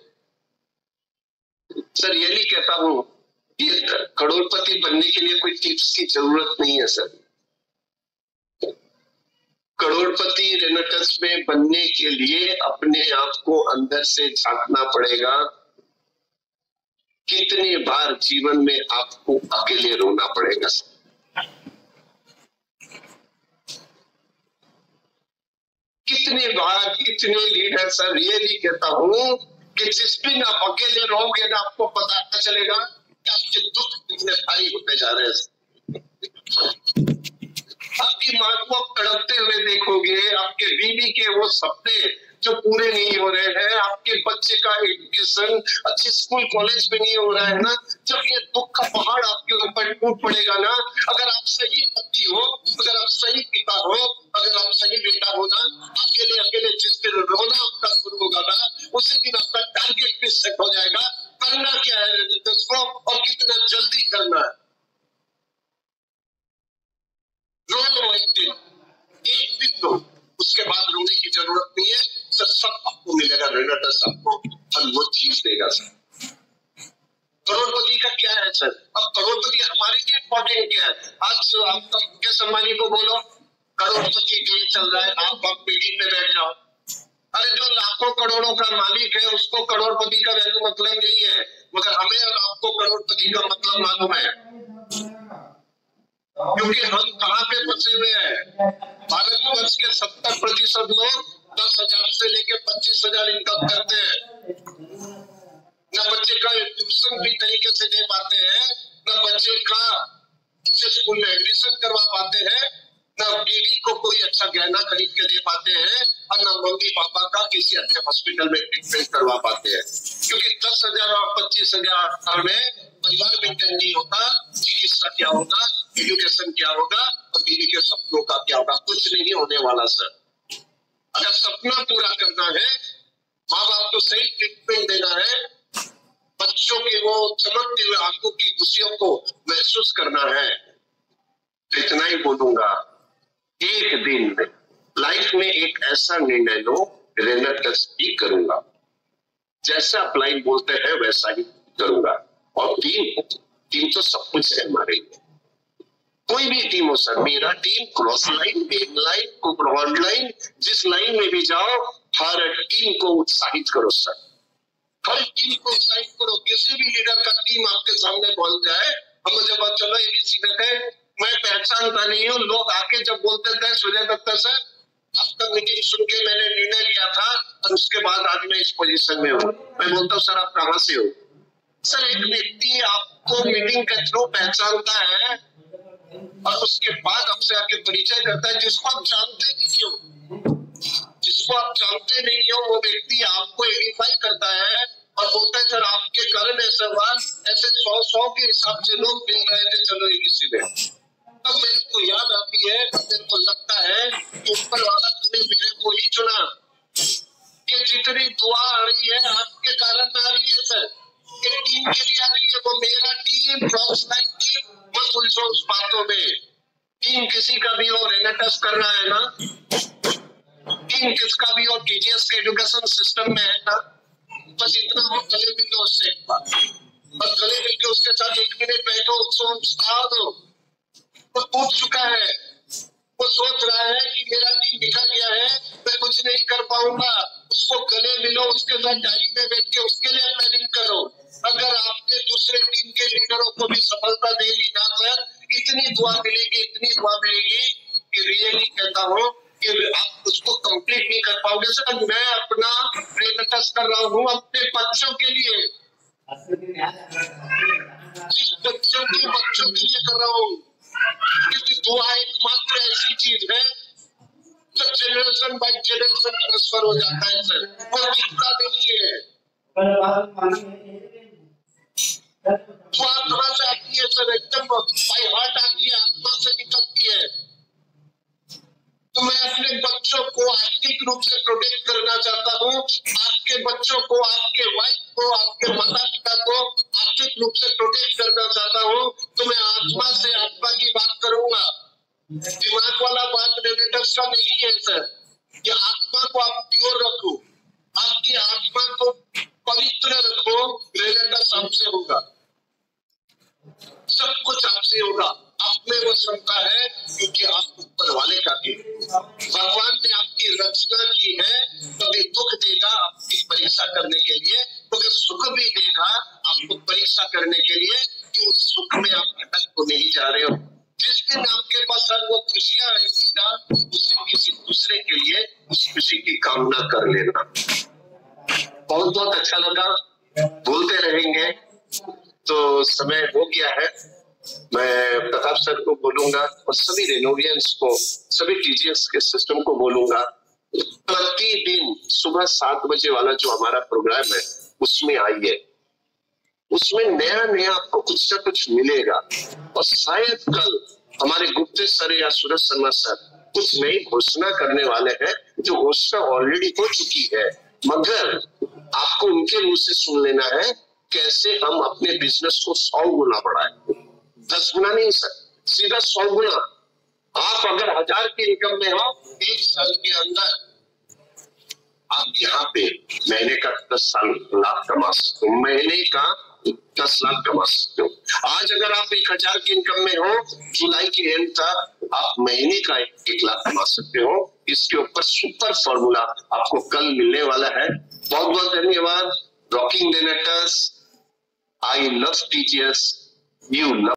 सर यही कहता हूँ कि करोड़पति बनने के लिए कोई टिप्स की जरूरत नहीं है सर। करोड़पति रेनेटस में बनने के लिए अपने आप को अंदर से झांकना पड़ेगा। कितनी बार जीवन में आपको अकेले रोना पड़ेगा सर। कितनी बार, कितने लीडर सर ये भी कहता हूं कि जिस दिन आप अकेले रहोगे ना आपको पता चलेगा कि आपके दुख कितने भारी होते जा रहे हैं। आपकी मां को आप तड़पते हुए देखोगे, आपके बीवी के वो सपने जो पूरे नहीं हो रहे हैं, आपके बच्चे का एजुकेशन अच्छे स्कूल कॉलेज में नहीं हो रहा है ना, जब ये दुख का पहाड़ आपके ऊपर टूट पड़ेगा ना, अगर आप सही पति हो, अगर आप सही पिता हो, अगर आप सही बेटा हो ना, अकेले अकेले जिस दिन रोना आपका शुरू होगा ना, उसी दिन आपका टारगेट भी सेट हो जाएगा। करना क्या है दोस्तों और कितना जल्दी करना है। रो लो एक दिन रो, उसके बाद रोने की जरूरत नहीं है सर। सब आपको मिलेगा, रेनेटस आपको हर वो चीज देगा सर। करोड़पति का क्या है सर? अब करोड़पति हमारे लिए इम्पोर्टेंट क्या है? आज आप मुकेश अंबानी को बोलो करोड़पति डे चल रहा है, आप मीटिंग में बैठ जाओ। अरे जो लाखों करोड़ों का मालिक है उसको करोड़पति का वैल्यू मतलब नहीं है, मगर हमें और आपको करोड़पति का मतलब मालूम है। क्योंकि हम कहाँ पे फंसे हुए हैं? भारतवर्ष के 70% लोग 10,000 से लेकर 25,000 इनकम करते हैं। न बच्चे का ट्यूशन भी तरीके से दे पाते हैं, न बच्चे का अच्छे स्कूल में एडमिशन करवा पाते हैं, न बीवी को कोई अच्छा गहना खरीद के दे पाते हैं, और न मम्मी पापा का किसी अच्छे हॉस्पिटल में ट्रीटमेंट करवा पाते हैं। क्योंकि 10,000 और 25,000 में परिवार मेंटेन नहीं होता। चिकित्सा क्या होगा, एजुकेशन क्या होगा, और बीवी के सपनों का क्या होगा? कुछ नहीं होने वाला सर। अगर सपना पूरा करना है, माँ बाप को सही ट्रीटमेंट देना है, बच्चों के वो चमकते हुए आंखों की खुशियों को महसूस करना है, तो इतना ही बोलूंगा। एक दिन लाइफ में एक ऐसा निर्णय लो, रेनेटस ही करूंगा, जैसा आप लाइन बोलते हैं वैसा ही करूंगा। और टीम तो सब कुछ है हमारे लिए। कोई भी टीम हो सर, मेरा team, cross line, main line, broad line, जिस लाइन में भी जाओ, हर टीम को उत्साहित करो सर। हर टीम को उत्साहित करो। किसी भी लीडर का टीम आपके सामने बोल जाए, हम जब चलो एबीसी में थे, मैं पहचानता नहीं हूँ, लोग आके जब बोलते थे सूर्य दत्ता सर आपका मीटिंग सुन के मैंने निर्णय लिया था और उसके बाद आज मैं इस पोजीशन में हूँ। मैं बोलता हूँ सर आप कहाँ से हो? सर एक व्यक्ति आपको मीटिंग के थ्रू पहचानता है, और उसके बाद आपसे आके परिचय करता है जिसको आप जानते नहीं हो। जिसको आप जानते नहीं हो वो व्यक्ति आपको एडिफाई करता है और बोलता है सर आपके कारण ऐसा हुआ, ऐसे 100 के हिसाब से लोग मिल रहे थे, चलो ABC में। तब मेरे को याद आती है, मेरे को लगता है कि ऊपर वाला तूने मेरे को ही चुना, कि जितनी दुआ आ रही है आपके कारण आ रही है सर, एक टीम के लिए आ रही है, वो मेरा टीम टीम, मत उलझो उस बातों में। टीम किसी का भी हो, रेनेटस कर रहा है ना, टीम किसका भी हो, TGS के एजुकेशन सिस्टम में है ना, बस इतना हो, गले मिल लो उससे एक बार, बस गले मिल के उसके साथ 1 मिनट बैठो, उसको सिखा दो। वो टूट चुका है, वो सोच रहा है कि मेरा टीम बिखर गया है, मैं कुछ नहीं कर पाऊंगा, उसको गले मिलो, उसके साथ डायरी में बैठ के उसके लिए प्लानिंग करो। अगर आपने दूसरे टीम के लीडरों को भी सफलता दे दी ना सर, इतनी दुआ मिलेगी कि रियली कहता हूँ कि आप उसको कंप्लीट नहीं कर पाओगे सर। मैं अपना प्रयास कर रहा हूँ अपने बच्चों के लिए, बच्चों के लिए कर रहा हूँ, क्योंकि दुआ एकमात्र ऐसी चीज है जो जनरेशन बाय जनरेशन ट्रांसफर हो जाता है सर, वो दिखता नहीं है। दुआ कहाँ से आती है सर, एकदम बाय हार्ट आती है, आत्मा से निकलती है। तो मैं अपने बच्चों को आर्थिक रूप से प्रोटेक्ट करना चाहता हूँ, आपके बच्चों को, आपके वाइफ को, आपके माता पिता को आर्थिक रूप से प्रोटेक्ट करना चाहता हूँ। तो मैं आत्मा से आत्मा की बात करूंगा, दिमाग वाला बात रेनेटस का नहीं है सर। ये आत्मा को आप प्योर रखो, आपकी आत्मा को पवित्र रखो, रेनेटस आपसे होगा, सब कुछ आपसे होगा। आप में वो क्षमता है क्योंकि आप ऊपर वाले का थे। भगवान ने आपकी रचना की है, कभी दुख देगा आपकी परीक्षा करने के लिए, तो सुख भी देगा आपको परीक्षा करने के लिए कि उस सुख में आप अटक तो नहीं जा रहे हो। जिस दिन आपके पास वो खुशियां आएगी ना, उस दिन किसी दूसरे के लिए उस खुशी की कामना कर लेना। बहुत बहुत अच्छा लगा, बोलते रहेंगे। तो समय हो गया है, मैं प्रताप सर को बोलूंगा और सभी रेनोवियंस को, सभी TGS के सिस्टम को बोलूंगा, प्रतिदिन सुबह 7 बजे वाला जो हमारा प्रोग्राम है उसमें आइए, उसमें नया नया आपको कुछ ना कुछ मिलेगा। और शायद कल हमारे गुप्तेश सर या सूरज शर्मा सर कुछ नई घोषणा करने वाले हैं, जो घोषणा ऑलरेडी हो चुकी है, मगर आपको उनके मुंह से सुन लेना है कैसे हम अपने बिजनेस को 100 गुना बढ़ाएं। 10 गुना नहीं सर, सीधा 100 गुना। आप अगर 1000 की इनकम में हो, 1 साल के अंदर आप यहाँ पे महीने का 10 लाख कमा सकते हो, महीने का 10 लाख कमा सकते हो। आज अगर आप 1000 की इनकम में हो, जुलाई के एंड तक आप महीने का 1 लाख कमा सकते हो। इसके ऊपर सुपर फॉर्मूला आपको कल मिलने वाला है। बहुत बहुत धन्यवाद। Rocking Renatus, I love TGS, you love